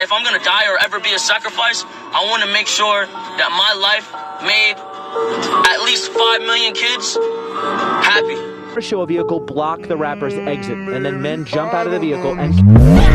If I'm gonna die or ever be a sacrifice, I want to make sure that my life made at least 5 million kids happy. Show a vehicle block the rapper's exit, and then men jump out of the vehicle and